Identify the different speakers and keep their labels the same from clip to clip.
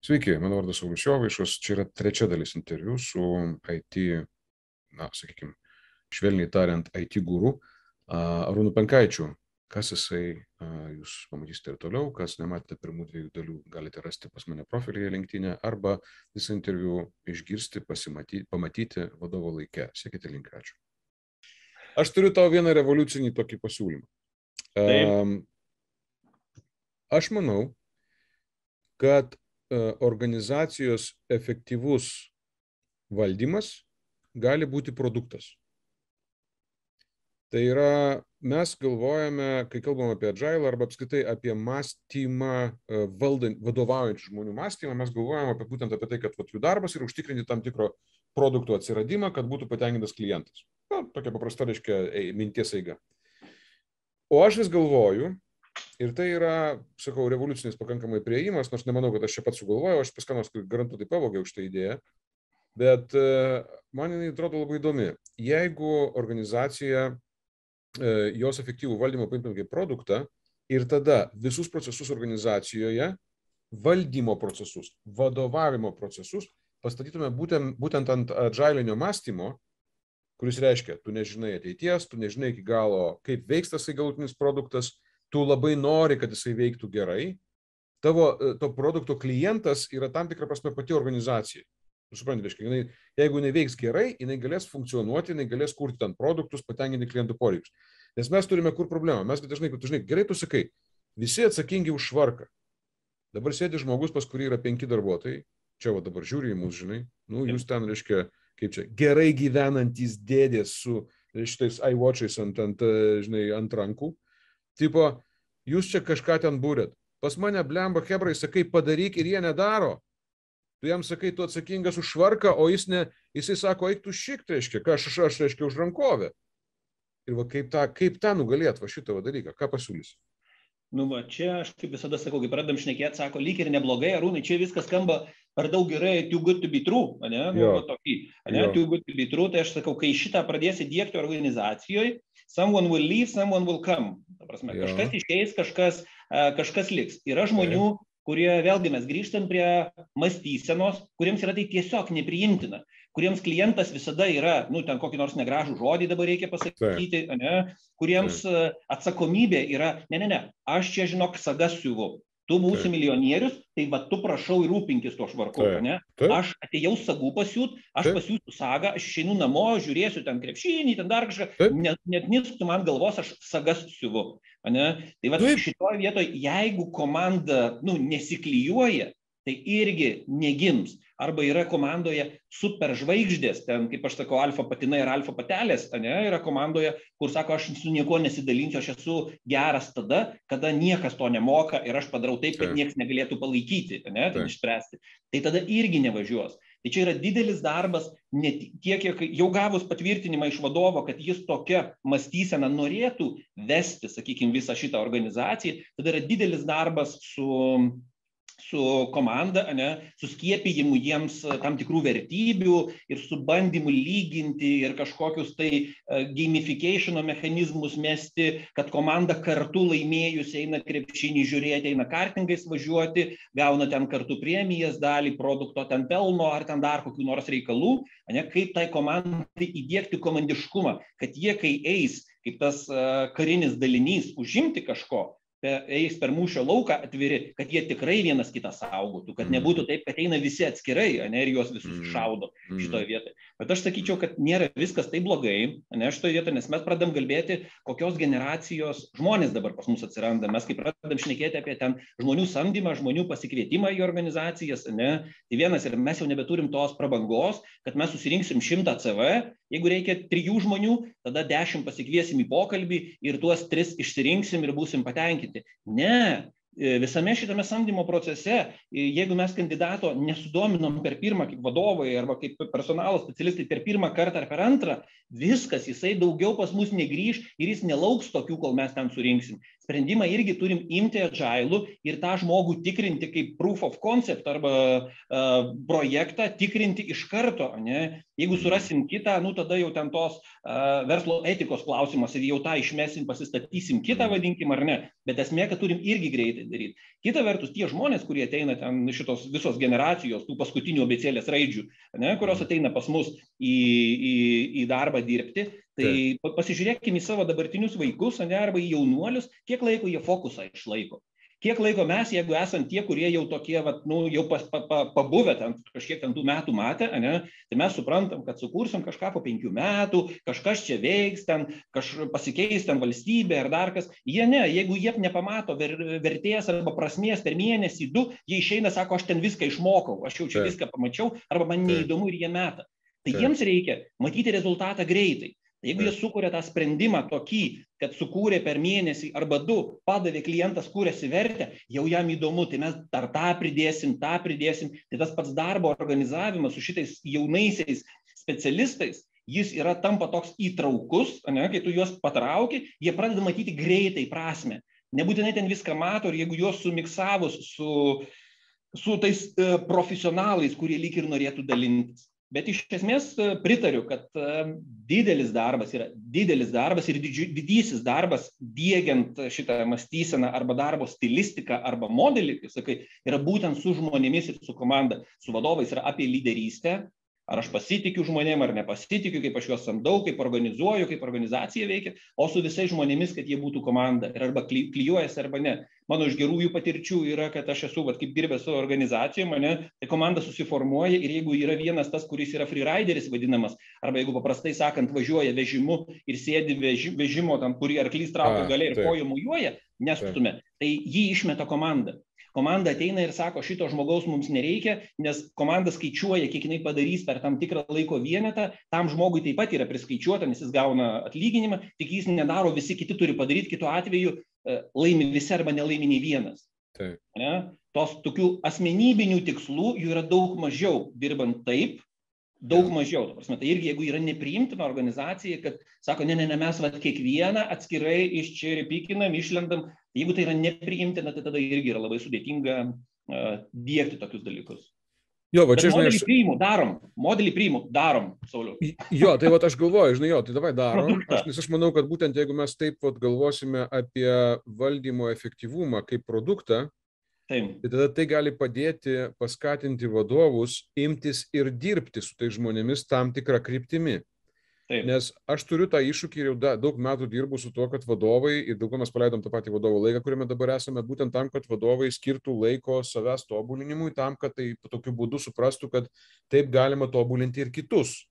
Speaker 1: Sveiki, mano vardas Saulius Jovaišas, čia yra trečia dalis interviu su IT, sakykime, švelniai tariant, IT guru Arūnu Penkaičiu. Kas jisai, jūs pamatysite ir toliau, kas nematėte pirmų dviejų dalių, galite rasti pas mane profilyje LinkedIn arba visą interviu išgirsti, pamatyti vadovo laike. Sekite link, ačiū. Aš turiu tau vieną revoliucinį tokį pasiūlymą. Aš manau, kad organizacijos efektyvus valdymas gali būti produktas. Tai yra, mes galvojame, kai kalbam apie agile arba apskritai apie mąstymą, vadovaujančių žmonių mąstymą, mes galvojame būtent apie tai, kad jų darbas yra užtikrinti tam tikro produkto atsiradimą, kad būtų patenkintas klientas. Tokia paprasta, reiškia, minties eiga. O aš vis galvoju, ir tai yra, sakau, revoliucinis pakankamai priėjimas, nors nemanau, kad aš čia pats sugalvojau, aš pas ką nors garantuotai pavogiau šitą idėją, bet man jinai atrodo labai įdomi. Jeigu organizacija jos efektyvų valdymą paimtume kaip produktą ir tada visus procesus organizacijoje, valdymo procesus, vadovavimo procesus pastatytume būtent ant agilinio mąstymo, kuris reiškia, tu nežinai ateities, tu nežinai iki galo, kaip veiks tas galutinis produktas, tu labai nori, kad jisai veiktų gerai, to produkto klientas yra tam tikra prasme pati organizacija. Suprantate, jeigu jinai veiks gerai, jinai galės funkcionuoti, jinai galės kurti ten produktus, patenkinti klientų poreikius. Nes mes turime kur problemą. Mes dažnai, gerai tu sakai, visi atsakingi už švarką. Dabar sėdi žmogus, pas kurį yra 5 darbuotojai, čia dabar žiūri į mus, žinai, jūs ten, reiškia, kaip čia, gerai gyvenantys dėdės su šitais iWatch'ais ant rankų. Tipo, jūs čia kažką ten būrėt. Pas mane blemba hebrai, sakai, padaryk ir jie nedaro. Tu jam sakai, tu atsakingas už švarką, o jisai sako, eik tu šikt, reiškia, aš reiškia už rankovę. Ir kaip tą nugalėt šitą dalyką, ką pasiūlysi?
Speaker 2: Čia aš kaip visada sakau, kai pradedam šnekėti, sako, lyg ir neblogai, Arūnai, čia viskas skamba per daug gerai, too good to be true, too good to be true, tai aš sakau, kai šitą pradėsi diegti organizacijoje, someone will leave, someone will come. Ta prasme, kažkas išeis, kažkas liks. Yra žmonių, kurie, vėlgi mes grįžtam prie mąstysenos, kuriems yra tai tiesiog nepriimtina, kuriems klientas visada yra, ten kokį nors negražų žodį dabar reikia pasakyti, kuriems atsakomybė yra, ne, aš čia žinok sagas siuvu, tu būsi milijonierius, tai tu prašau ir rūpinkis to švarku, aš atėjau sagų pasiūt, aš pasiūsiu sagą, aš išeinu namo, žiūrėsiu ten krepšinį, ten dar kažką, net nistų man galvos, aš sagas siuvu. Tai šitoje vietoje, jeigu komanda nesiklijuoja, tai irgi negims. Arba yra komandoje superžvaigždės, ten, kaip aš sakau, alfa patinai ir alfa patelės, yra komandoje, kur sako, aš su nieko nesidalinsiu, aš esu geras tada, kada niekas to nemoka ir aš padarau taip, kad niekas negalėtų palaikyti, išspręsti. Tai tada irgi nevažiuos. Tai čia yra didelis darbas, tiek, kiek jau gavus patvirtinimą iš vadovo, kad jis tokia mąstysena norėtų vesti, sakykime, visą šitą organizaciją, tada yra didelis darbas su komanda, su skiepijimu jiems tam tikrų vertybių ir su bandymu lyginti ir kažkokius tai gamification mechanizmus mesti, kad komanda kartu laimėjus eina krepšinį žiūrėti, eina kartingais važiuoti, gauna ten kartu premijas, dalį produkto ten pelno ar ten dar kokių nors reikalų, kaip tai komandai įdiegti komandiškumą, kad jie, kai eis kaip tas karinis dalinys užimti kažko, eis per mūšio lauką atviri, kad jie tikrai vienas kitą saugotų, kad nebūtų taip, kad eina visi atskirai, ir juos visus šaudo šitoje vietoje. Bet aš sakyčiau, kad nėra viskas taip blogai, šitoje vietoje, nes mes pradedam kalbėti, kokios generacijos žmonės dabar pas mus atsiranda. Mes kaip pradedam šnekėti apie ten žmonių samdymą, žmonių pasikvietimą į organizacijas, tai vienas ir mes jau nebeturim tos prabangos, kad mes susirinksim 100 CV, jeigu reikia 3 žmonių, tada 10 pasikviesim į pokalbį ir tuos 3 išsirinksim ir būsim patenkinti. Ne, visame šitame samdymo procese, jeigu mes kandidato nesudominom per pirmą kaip vadovai arba kaip personalo specialistai per pirmą kartą ar per antrą, viskas, jisai daugiau pas mus negrįž ir jis nelauks tokių, kol mes ten surinksim. sprendimą irgi turim imti agilų ir tą žmogų tikrinti kaip proof of concept arba projektą tikrinti iš karto, ne? Jeigu surasim kitą, tada jau ten tos verslo etikos klausimas ir jau tą išmesim, pasistatysim kitą, vadinkim, ar ne, bet esmė, kad turim irgi greitai daryti. Kita vertus, tie žmonės, kurie ateina ten šitos visos generacijos, tų paskutinių abėcėlės raidžių, ne, kurios ateina pas mus į darbą dirbti, tai pasižiūrėkime į savo dabartinius vaikus, ne, arba į jaunuolius, kiek laiko jie fokusą išlaiko. Kiek laiko mes, jeigu esam tie, kurie jau tokie, jau pabuvę ten, kažkiek ten tų metų matę, ne, tai mes suprantam, kad sukursim kažką po 5 metų, kažkas čia veiks, ten, pasikeis ten valstybė ar dar kas. Jie ne, jeigu jie nepamato vertės arba prasmės per mėnesį 2, jie išeina, sako, aš ten viską išmokau, aš jau čia viską pamačiau, arba man neįdomu ir jie meta. Tai jiems reikia matyti rezultatą greitai. Jeigu jie sukuria tą sprendimą tokį, kad sukūrė per mėnesį arba 2, padavė klientas, kūrėsi vertę, jau jam įdomu, tai mes dar tą pridėsim, tai tas pats darbo organizavimas su šitais jaunaisiais specialistais, jis tampa toks įtraukus, ne, kai tu juos patrauki, jie pradeda matyti greitai prasmę. Nebūtinai ten viską mato ir jeigu juos sumiksavus su tais profesionalais, kurie lyg ir norėtų dalintis. Bet iš esmės pritariu, kad didelis darbas ir didysis darbas diegiant šitą mąstyseną arba darbo stilistiką arba modelį, kai sakai, yra būtent su žmonėmis ir su komanda, su vadovais, yra apie lyderystę. Ar aš pasitikiu žmonėm, ar nepasitikiu, kaip aš juos samdau, kaip organizuoju, kaip organizacija veikia, o su visais žmonėmis, kad jie būtų komanda ir arba klijuojasi arba ne. Mano iš gerųjų patirčių yra, kad aš esu kaip dirbęs su organizacijom, tai komanda susiformuoja ir jeigu yra vienas tas, kuris yra freerideris vadinamas, arba jeigu paprastai sakant važiuoja vežimu ir sėdi vežimo tam, kurį arklys traukia gale ir kojų mojuoja, nestumia, tai jį išmeta komanda. Komanda ateina ir sako, šito žmogaus mums nereikia, nes komanda skaičiuoja, kiek jinai padarys per tam tikrą laiko vienetą, tam žmogui taip pat yra priskaičiuota, nes jis gauna atlyginimą, tik jis nedaro, visi kiti turi padaryti, kitu atveju laimi visi arba nelaimi nei vienas.
Speaker 1: Taip.
Speaker 2: Ne? Tos tokių asmenybinių tikslų jų yra daug mažiau dirbant taip, daug mažiau. Tai irgi jeigu yra nepriimtina organizacija, kad sako, ne, mes kiekvieną atskirai iščeripykinam, išlendam, jeigu tai yra nepriimtina, tai tada irgi yra labai sudėtinga diegti tokius dalykus.
Speaker 1: Jo, va čia,
Speaker 2: žinai, modelį priimu, darom, Sauliau.
Speaker 1: Jo, tai aš galvoju, žinai, tai davai darom, nes aš manau, kad būtent jeigu mes taip galvosime apie valdymo efektyvumą kaip produktą, tai tada tai gali padėti paskatinti vadovus imtis ir dirbti su tai žmonėmis tam tikrą kryptimi.
Speaker 2: Taip.
Speaker 1: Nes aš turiu tą iššūkį ir jau daug metų dirbu su tuo, kad vadovai, ir daugiau mes paleidom tą patį vadovo laiką, kuriame dabar esame, būtent tam, kad vadovai skirtų laiko savęs tobulinimui, tam, kad tai tokiu būdu suprastų, kad taip galima tobulinti ir kitus.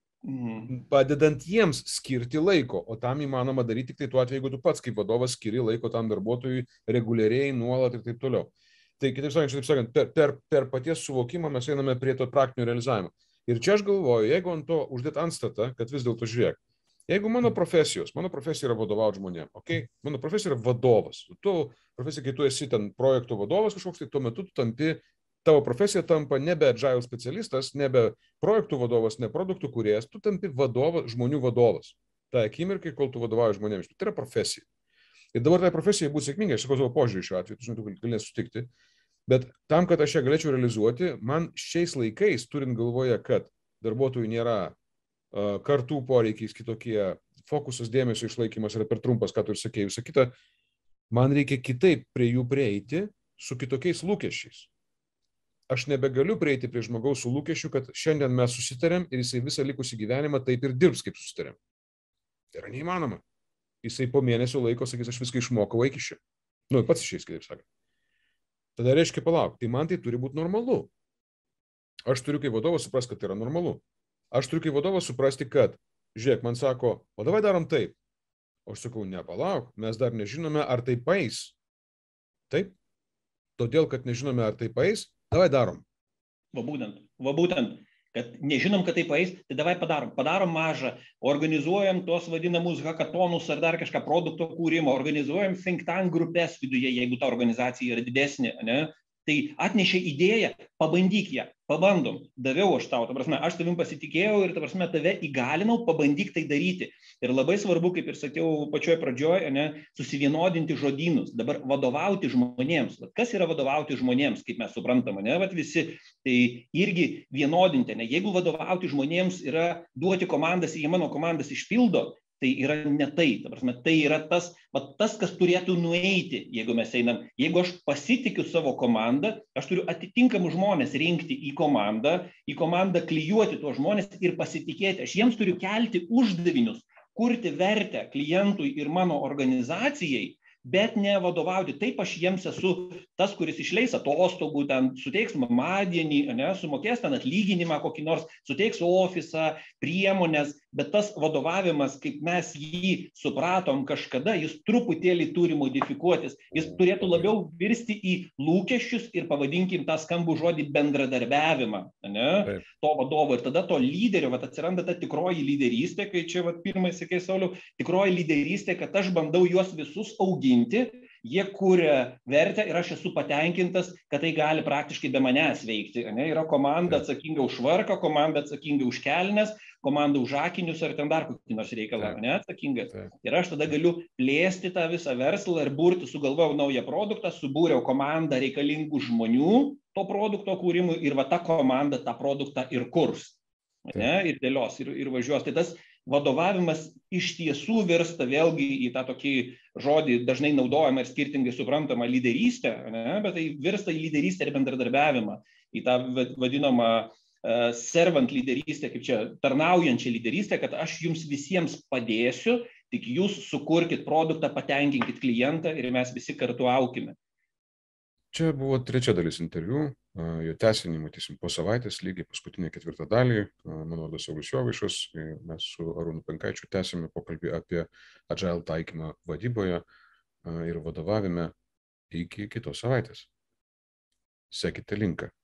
Speaker 1: Padedant jiems skirti laiko, o tam įmanoma daryti tik tai tuo atveju, jeigu tu pats kaip vadovas skiri laiko tam darbuotojui reguliariai, nuolat ir taip toliau. Tai kitaip sakant, per paties suvokimą mes einame prie to praktinio realizavimo. Ir čia aš galvoju, jeigu ant to uždėt antstatą, kad vis dėlto žiūrėk, jeigu mano profesija yra vadovauti žmonėm, okay? Mano profesija yra vadovas, tu profesija, kai tu esi ten projekto vadovas kažkoks, tai tuo metu tu tampi, tavo profesija tampa nebe agile specialistas, nebe projektų vadovas, ne produktų kūrėjas, tu tampi vadovas, žmonių vadovas. Ta akimirkai, kol tu vadovauji žmonėms, tai yra profesija. Ir dabar tai profesija bus sėkminga, aš sakau savo požiūrį šiuo atveju, tu žinai, tu galės sutikti. Bet tam, kad aš ją galėčiau realizuoti, man šiais laikais, turint galvoje, kad darbuotojų nėra, kartų poreikiais kitokie, fokusas dėmesio išlaikymas yra per trumpas, ką tu ir sakei, visą kitą, man reikia kitaip prie jų prieiti su kitokiais lūkesčiais. Aš nebegaliu prieiti prie žmogaus su lūkesčiu, kad šiandien mes susitarėm ir jisai visą likusį gyvenimą taip ir dirbs, kaip susitarėm. Tai yra neįmanoma. Jisai po mėnesio laiko sakys, aš viską išmokau iki šio. Pats išeis, kitaip sakant. Tada reiškia palauk, tai man tai turi būti normalu. Aš turiu kaip vadovas suprasti, kad tai yra normalu. Aš turiu kaip vadovas suprasti, kad, žiūrėk, man sako, o davai darom taip. O aš sakau, ne, palauk, mes dar nežinome, ar tai paeis. Taip? Todėl, kad nežinome, ar tai paeis, davai darom.
Speaker 2: Va būtent, kad nežinom, kad tai paeis, tai davai padarom. Padarom mažą, organizuojam tuos vadinamus hackathonus ar dar kažką produkto kūrimo, organizuojam think tank grupės viduje, jeigu ta organizacija yra didesnė, ne? Tai atnešė idėją, pabandyk ją. pabandom, daviau aš tau, ta prasme, aš tavim pasitikėjau ir, ta prasme, tave įgalinau, pabandyk tai daryti. Ir labai svarbu, kaip ir sakiau pačioje pradžioje, susivienodinti žodynus, dabar vadovauti žmonėms. Kas yra vadovauti žmonėms, kaip mes suprantam, visi, tai irgi vienodinti, jeigu vadovauti žmonėms yra duoti komandas ir jie mano komandas išpildo, tai yra ne tai, ta prasme, tai yra tas, kas turėtų nueiti, jeigu mes einam. Jeigu aš pasitikiu savo komandą, aš turiu atitinkamus žmonės rinkti į komandą klijuoti tuos žmonės ir pasitikėti. Aš jiems turiu kelti uždavinius, kurti vertę klientui ir mano organizacijai, bet ne vadovauti. Taip aš jiems esu tas, kuris išleis atostogų, ten suteiks mamadienį, sumokės ten atlyginimą kokį nors, suteiks ofisą, priemonės, bet tas vadovavimas, kaip mes jį supratom kažkada, jis truputėlį turi modifikuotis. Jis turėtų labiau virsti į lūkesčius ir pavadinkim tą skambų žodį bendradarbiavimą, to vadovo. Ir tada to lyderio, atsiranda ta tikroji lyderystė, kai čia pirmai sakė Sauliau, tikroji lyderystė, kad aš bandau juos visus auginti, jie kuria vertę ir aš esu patenkintas, kad tai gali praktiškai be manęs veikti. Yra komanda atsakinga už švarką, komanda atsakinga už kelnes, komanda už akinius ar ten dar kokį nors reikalą atsakingas. Ir aš tada galiu plėsti tą visą verslą ir burti, sugalvojau naują produktą, subūriau komandą reikalingų žmonių to produkto kūrimui ir ta komanda tą produktą ir kurs. Ir dėlios, ir važiuos. Tai tas vadovavimas iš tiesų virsta vėlgi į tą tokį žodį dažnai naudojamą ir skirtingai suprantamą lyderystę, bet tai virsta į lyderystę ir bendradarbiavimą, į tą vadinamą servant lyderystę, kaip čia tarnaujančią lyderystę, kad aš jums visiems padėsiu, tik jūs sukurkit produktą, patenkinkit klientą ir mes visi kartu aukime.
Speaker 1: Čia buvo trečia dalis interviu, jo tęsinį matysim po savaitės, lygiai paskutinė ketvirtą dalį. Mano vardas Saulius Jovaišas, mes su Arūnu Penkaičiu tęsime pokalbį apie Agile taikymą vadyboje ir vadovavime iki kitos savaitės. Sekite linką.